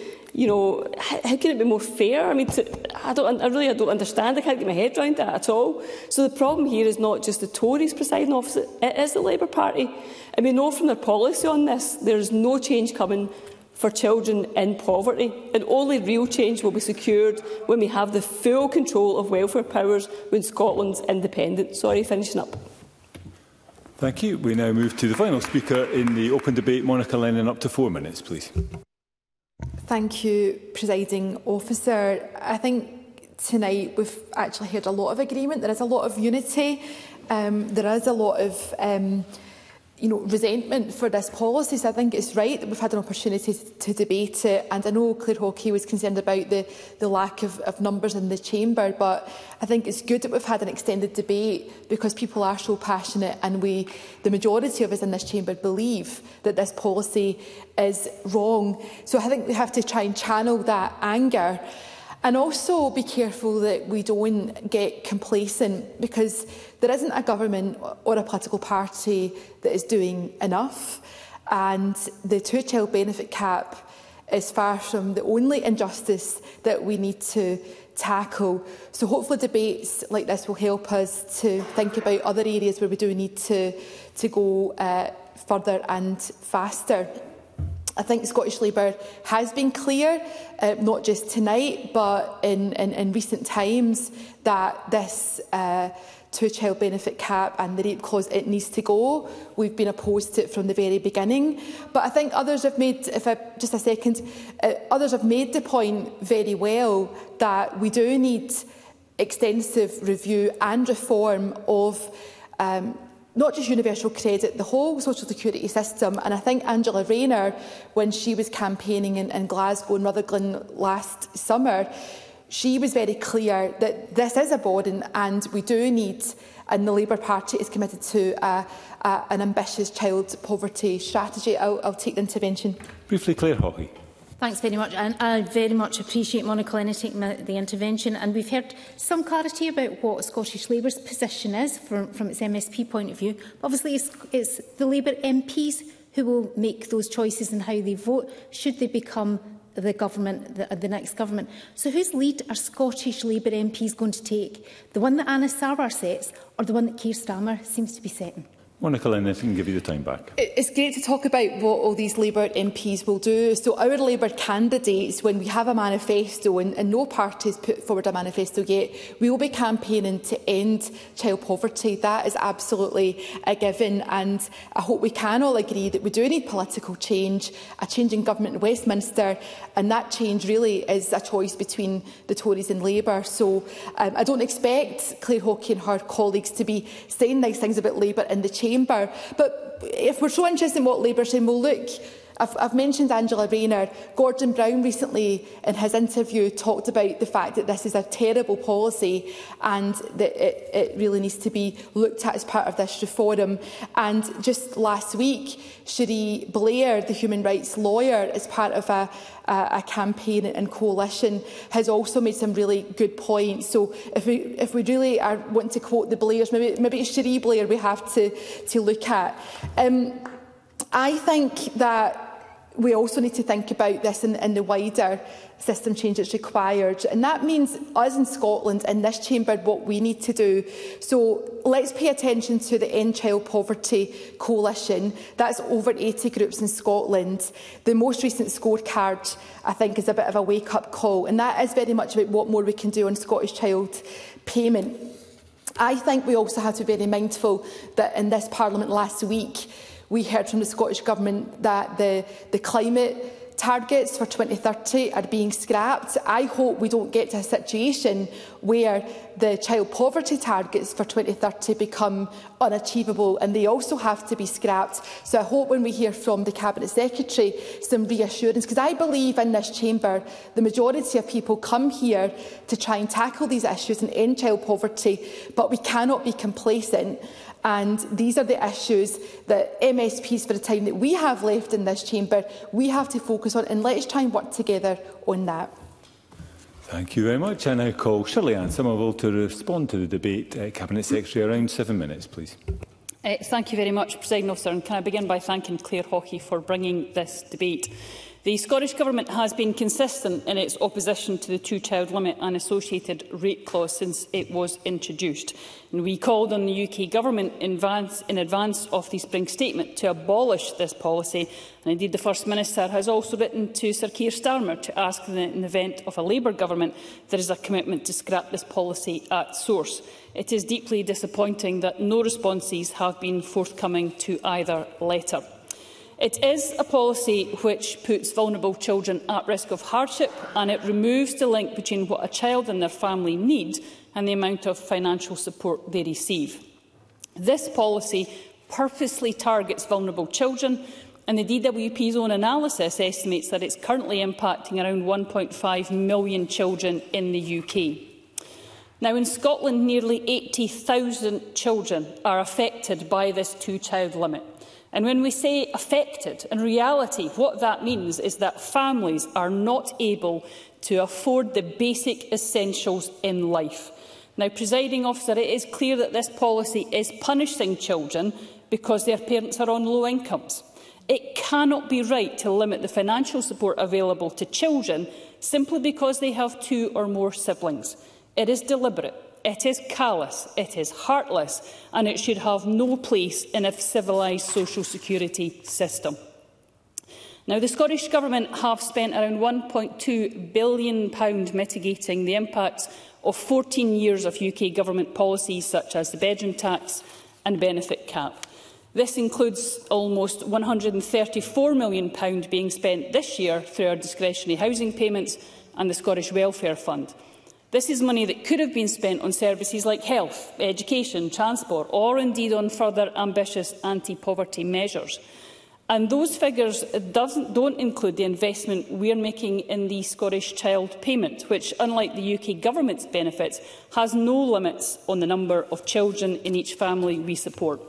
Speaker 9: how can it be more fair? I mean, I really don't understand. I can't get my head around that at all. So the problem here is not just the Tories presiding officer, it is the Labour Party. And we know from their policy on this, there is no change coming for children in poverty, and only real change will be secured when we have the full control of welfare powers when Scotland's independent. Sorry, finishing up.
Speaker 1: Thank you. We now move to the final speaker in the open debate, Monica Lennon, up to 4 minutes, please.
Speaker 10: Thank you, Presiding Officer. I think tonight we've actually heard a lot of agreement. There is a lot of unity. There is a lot of resentment for this policy. So I think it's right that we've had an opportunity to debate it. And I know Claire Hawkey was concerned about the lack of numbers in the chamber, but I think it's good that we've had an extended debate because people are so passionate, and the majority of us in this chamber believe that this policy is wrong. So I think we have to try and channel that anger. And also be careful that we don't get complacent, because there isn't a government or a political party that is doing enough. And the two-child benefit cap is far from the only injustice that we need to tackle. So hopefully debates like this will help us to think about other areas where we do need to go further and faster. I think Scottish Labour has been clear, not just tonight, but in recent times, that this two-child benefit cap and the rape clause, it needs to go. We've been opposed to it from the very beginning. But I think others have made, others have made the point very well that we do need extensive review and reform of not just universal credit, the whole social security system. And I think Angela Rayner, when she was campaigning in Glasgow and Rutherglen last summer, she was very clear that this is a burden and we do need, and the Labour Party is committed to an ambitious child poverty strategy. I'll take the intervention.
Speaker 1: Briefly, Claire Hawley.
Speaker 2: Thanks very much. And I very much appreciate Monica Lennon taking the intervention. And we've heard some clarity about what Scottish Labour's position is from its MSP point of view. Obviously, it's the Labour MPs who will make those choices in how they vote, should they become the government, the next government. So whose lead are Scottish Labour MPs going to take? The one that Anna Sarwar sets, or the one that Keir Starmer seems to be setting?
Speaker 1: Monica Lennon, I can give you the time back.
Speaker 10: It's great to talk about what all these Labour MPs will do. So our Labour candidates, when we have a manifesto, and no party has put forward a manifesto yet, we will be campaigning to end child poverty. That is absolutely a given, and I hope we can all agree that we do need political change, a change in government in Westminster, and that change really is a choice between the Tories and Labour. So I don't expect Claire Hawkey and her colleagues to be saying nice things about Labour in the chamber. But if we're so interested in what Labour are saying, well, look, I've mentioned Angela Rayner. Gordon Brown recently, in his interview, talked about the fact that this is a terrible policy and that it really needs to be looked at as part of this reform. And just last week, Cherie Blair, the human rights lawyer, as part of a campaign and coalition, has also made some really good points. So if we really want to quote the Blairs, maybe it's Cherie Blair we have to look at. I think that we also need to think about this in the wider system change that's required. And that means us in Scotland, in this chamber, what we need to do. So let's pay attention to the End Child Poverty Coalition. That's over 80 groups in Scotland. The most recent scorecard, I think, is a bit of a wake-up call. And that is very much about what more we can do on Scottish child payment. I think we also have to be very mindful that in this Parliament last week, we heard from the Scottish Government that the climate targets for 2030 are being scrapped. I hope we don't get to a situation where the child poverty targets for 2030 become unachievable and they also have to be scrapped. So I hope when we hear from the Cabinet Secretary some reassurance, because I believe in this chamber the majority of people come here to try and tackle these issues and end child poverty, but we cannot be complacent. And these are the issues that MSPs, for the time that we have left in this chamber, we have to focus on, and let's try and work together on that.
Speaker 1: Thank you very much. I now call Shirley-Ann Somerville to respond to the debate. Cabinet Secretary, around 7 minutes, please.
Speaker 9: Thank you very much, Presiding Officer. And can I begin by thanking Claire Hawkey for bringing this debate. The Scottish Government has been consistent in its opposition to the two-child limit and associated rate clause since it was introduced. And we called on the UK Government in advance of the Spring Statement to abolish this policy. And indeed, the First Minister has also written to Sir Keir Starmer to ask that in the event of a Labour Government, there is a commitment to scrap this policy at source. It is deeply disappointing that no responses have been forthcoming to either letter. It is a policy which puts vulnerable children at risk of hardship, and it removes the link between what a child and their family need and the amount of financial support they receive. This policy purposely targets vulnerable children, and the DWP's own analysis estimates that it's currently impacting around 1.5 million children in the UK. Now, in Scotland, nearly 80,000 children are affected by this two-child limit. And when we say affected, in reality, what that means is that families are not able to afford the basic essentials in life. Now, Presiding Officer, it is clear that this policy is punishing children because their parents are on low incomes. It cannot be right to limit the financial support available to children simply because they have two or more siblings. It is deliberate. It is callous, it is heartless, and it should have no place in a civilised social security system. Now, the Scottish Government have spent around £1.2 billion mitigating the impacts of 14 years of UK Government policies such as the bedroom tax and benefit cap. This includes almost £134 million being spent this year through our discretionary housing payments and the Scottish Welfare Fund. This is money that could have been spent on services like health, education, transport, or indeed on further ambitious anti-poverty measures. And those figures don't include the investment we are making in the Scottish Child Payment, which, unlike the UK Government's benefits, has no limits on the number of children in each family we support.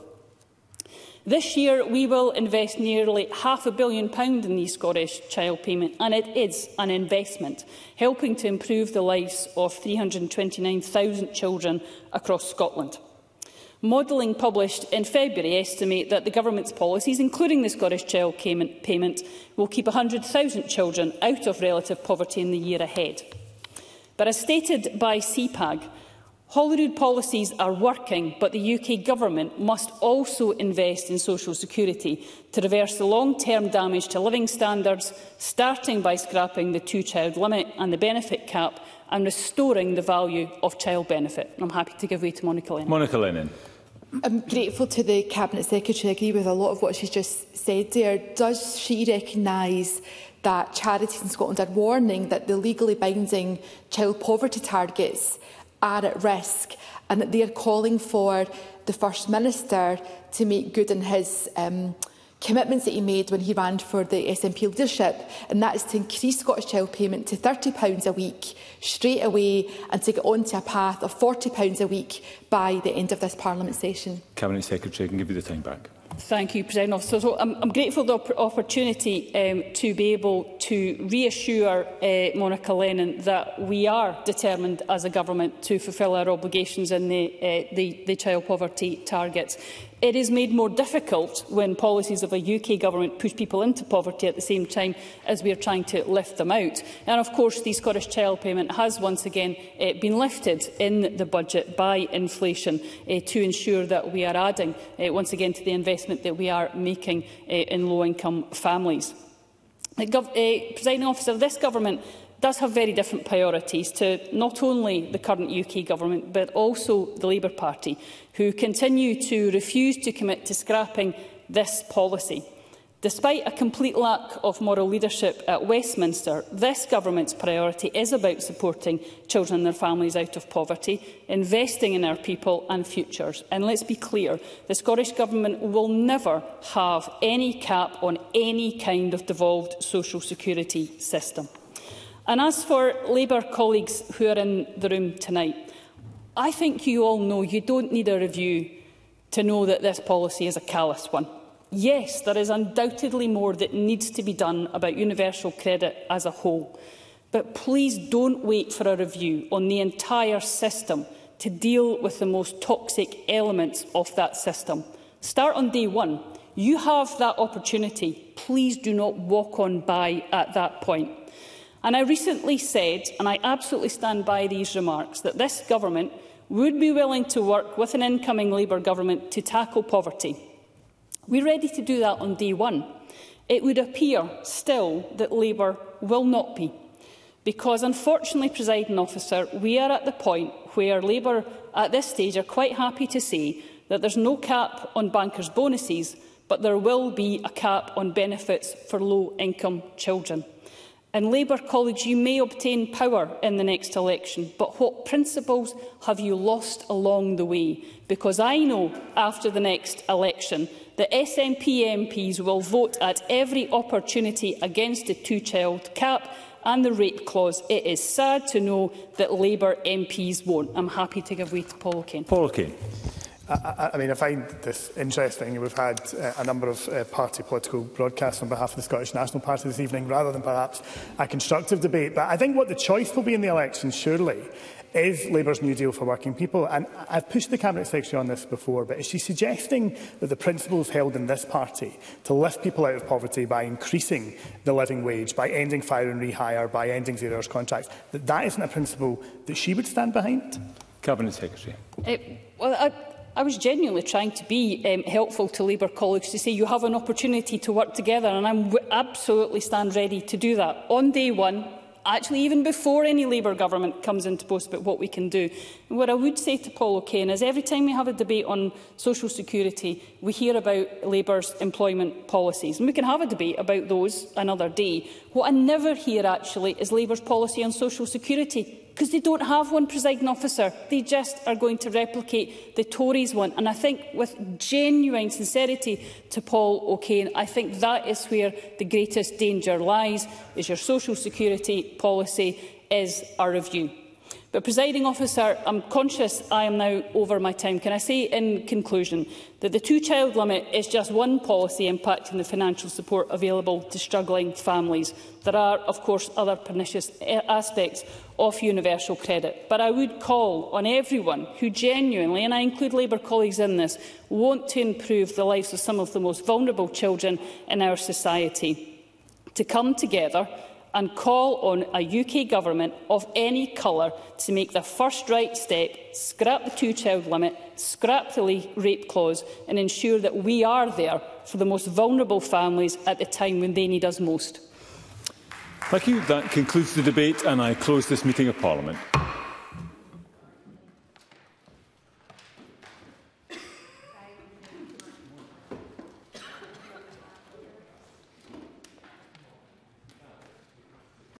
Speaker 9: This year, we will invest nearly £500 million in the Scottish Child Payment, and it is an investment, helping to improve the lives of 329,000 children across Scotland. Modelling published in February estimate that the Government's policies, including the Scottish Child Payment, will keep 100,000 children out of relative poverty in the year ahead. But as stated by CPAG, Holyrood policies are working, but the UK Government must also invest in social security to reverse the long-term damage to living standards, starting by scrapping the two-child limit and the benefit cap and restoring the value of child benefit. I'm happy to give way to Monica Lennon.
Speaker 1: Monica Lennon.
Speaker 10: I'm grateful to the Cabinet Secretary. I agree with a lot of what she's just said there. Does she recognise that charities in Scotland are warning that the legally binding child poverty targets are at risk and that they are calling for the First Minister to make good on his commitments that he made when he ran for the SNP leadership, and that is to increase Scottish Child Payment to £30 a week straight away and to get onto a path of £40 a week by the end of this Parliament session?
Speaker 1: Cabinet Secretary, I can give you the time back.
Speaker 9: Thank you, President Officer. So I'm grateful for the opportunity to be able to reassure Monica Lennon that we are determined as a government to fulfil our obligations in the child poverty targets. It is made more difficult when policies of a UK government push people into poverty at the same time as we are trying to lift them out. And of course, the Scottish Child Payment has once again been lifted in the budget by inflation to ensure that we are adding once again to the investment that we are making in low-income families. Presiding Officer, this government does have very different priorities to not only the current UK Government but also the Labour Party, who continue to refuse to commit to scrapping this policy. Despite a complete lack of moral leadership at Westminster, this Government's priority is about supporting children and their families out of poverty, investing in our people and futures. And let's be clear, the Scottish Government will never have any cap on any kind of devolved social security system. And as for Labour colleagues who are in the room tonight, I think you all know you don't need a review to know that this policy is a callous one. Yes, there is undoubtedly more that needs to be done about universal credit as a whole. But please don't wait for a review on the entire system to deal with the most toxic elements of that system. Start on day one. You have that opportunity. Please do not walk on by at that point. And I recently said, and I absolutely stand by these remarks, that this government would be willing to work with an incoming Labour government to tackle poverty. We're ready to do that on day one. It would appear still that Labour will not be, because unfortunately, Presiding Officer, we are at the point where Labour at this stage are quite happy to say that there's no cap on bankers' bonuses, but there will be a cap on benefits for low-income children. And Labour colleagues, you may obtain power in the next election, but what principles have you lost along the way? Because I know after the next election that SNP MPs will vote at every opportunity against the two-child cap and the rape clause. It is sad to know that Labour MPs won't. I'm happy to give way to Paul O'Kane.
Speaker 1: Paul O'Kane.
Speaker 4: I mean, I find this interesting. We've had a number of party political broadcasts on behalf of the Scottish National Party this evening, rather than perhaps a constructive debate. But I think what the choice will be in the election, surely, is Labour's New Deal for working people. And I've pushed the Cabinet Secretary on this before, but is she suggesting that the principles held in this party to lift people out of poverty by increasing the living wage, by ending fire and rehire, by ending zero-hours contracts, that isn't a principle that she would stand behind?
Speaker 1: Cabinet Secretary.
Speaker 9: I was genuinely trying to be helpful to Labour colleagues to say you have an opportunity to work together, and I absolutely stand ready to do that on day one, actually even before any Labour government comes into post, about what we can do. And what I would say to Paul O'Kane is every time we have a debate on social security, we hear about Labour's employment policies, and we can have a debate about those another day. What I never hear actually is Labour's policy on social security Because they don't have one, presiding officer. They just are going to replicate the Tories one. And I think, with genuine sincerity to Paul O'Kane, I think that is where the greatest danger lies, is your social security policy is a review. But, presiding officer, I'm conscious I am now over my time. Can I say in conclusion that the two-child limit is just one policy impacting the financial support available to struggling families. There are, of course, other pernicious aspects of universal credit. But I would call on everyone who genuinely, and I include Labour colleagues in this, want to improve the lives of some of the most vulnerable children in our society, to come together and call on a UK government of any colour to make the first right step, scrap the two-child limit, scrap the rape clause, and ensure that we are there for the most vulnerable families at the time when they need us most.
Speaker 1: Thank you. That concludes the debate, and I close this meeting of Parliament.